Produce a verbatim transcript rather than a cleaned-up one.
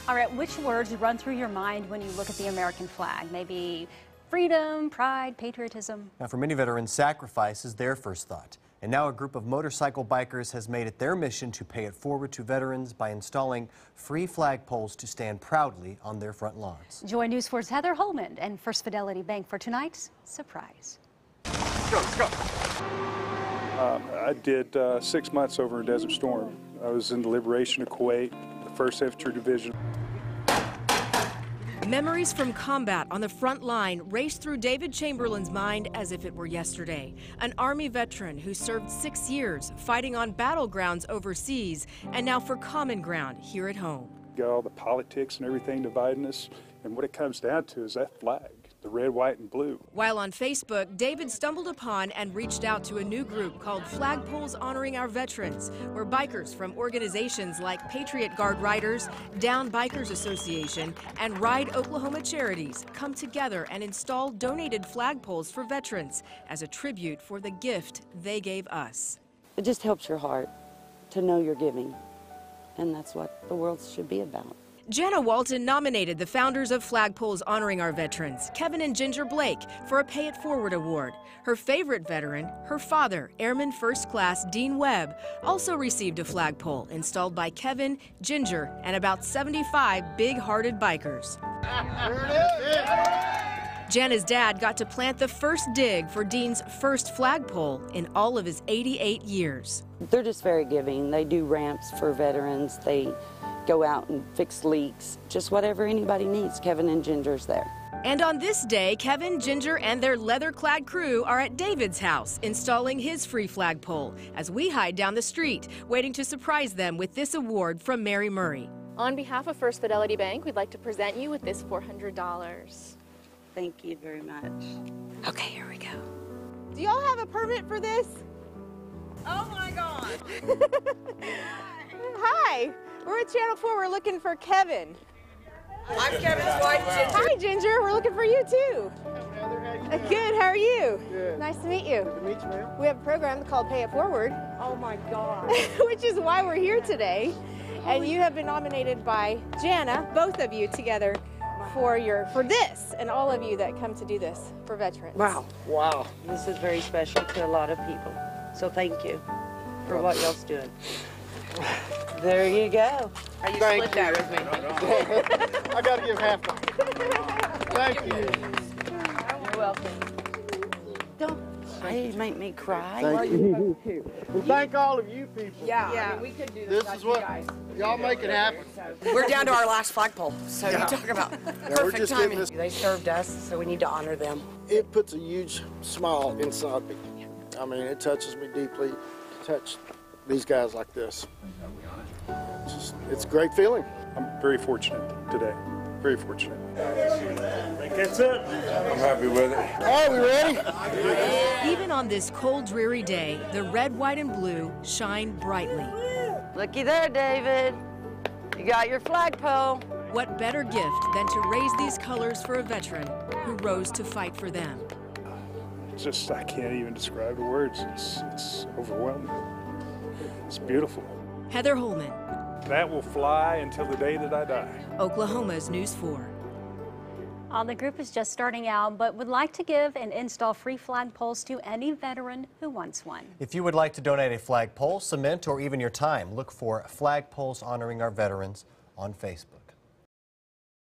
All right, which words run through your mind when you look at the American flag? Maybe freedom, pride, patriotism? Now, for many veterans, sacrifice is their first thought. And now a group of motorcycle bikers has made it their mission to pay it forward to veterans by installing free flagpoles to stand proudly on their front lawns. Join News four's Heather Holman and First Fidelity Bank for tonight's surprise. Let's go, let's go. Um, I did uh, six months over a Desert Storm. I was in the liberation of Kuwait, the first Infantry Division. Memories from combat on the front line race through David Chamberlain's mind as if it were yesterday. An Army veteran who served six years fighting on battlegrounds overseas and now for common ground here at home. Got all the politics and everything dividing us, and what it comes down to is that flag, the red, white, and blue. While on Facebook, David stumbled upon and reached out to a new group called Flagpoles Honoring Our Veterans, where bikers from organizations like Patriot Guard Riders, Down Bikers Association, and Ride Oklahoma Charities come together and install donated flagpoles for veterans as a tribute for the gift they gave us. It just helps your heart to know you're giving, and that's what the world should be about. Jana Walton nominated the founders of Flagpoles Honoring Our Veterans, Kevin and Ginger Blake, for a Pay It Forward award. Her favorite veteran, her father, Airman First Class Dean Webb, also received a flagpole installed by Kevin, Ginger, and about seventy-five big-hearted bikers. Jana's dad got to plant the first dig for Dean's first flagpole in all of his eighty-eight years. They're just very giving. They do ramps for veterans. They go out and fix leaks, just whatever anybody needs. Kevin and Ginger's there. And on this day, Kevin, Ginger, and their leather-clad crew are at David's house installing his free flagpole as we hide down the street, waiting to surprise them with this award from Mary Murray. On behalf of First Fidelity Bank, we'd like to present you with this four hundred dollars. Thank you very much. Okay, here we go. Do y'all have a permit for this? Oh my God! Hi, we're at Channel four. We're looking for Kevin. I'm Kevin's wife, Ginger. Hi, Ginger. We're looking for you too. Heather, how you Uh, Good. How are you? Good. Nice to meet you. Good to meet you, ma'am. We have a program called Pay It Forward, Oh my God. which is why we're here today. And you have been nominated by Jana, both of you together, for your for this, and all of you that come to do this for veterans. Wow. Wow. This is very special to a lot of people. So thank you for what y'all's doing. There you go. How you split that with me? I gotta give half mine. Thank you. You're welcome. Don't hey, make me cry. Thank you. Well, thank all of you people. Yeah, yeah. I mean, we could do this. This is what y'all make it happen. We're down to our last flagpole, so you talk about we're perfect just timing. getting this. They served us, so we need to honor them. It puts a huge smile inside me. I mean, it touches me deeply to touch these guys like this. It's, just, it's a great feeling. I'm very fortunate today, very fortunate. I think that's it. I'm happy with it. Are we ready? Even on this cold, dreary day, the red, white, and blue shine brightly. Looky there, David. You got your flagpole. What better gift than to raise these colors for a veteran who rose to fight for them? It's just, I can't even describe the words. It's, it's overwhelming. It's beautiful. Heather Holman, That will fly until the day that I die. Oklahoma's News four. Uh, the group is just starting out, but would like to give and install free flagpoles to any veteran who wants one. If you would like to donate a flagpole, cement, or even your time, look for Flagpoles Honoring Our Veterans on Facebook.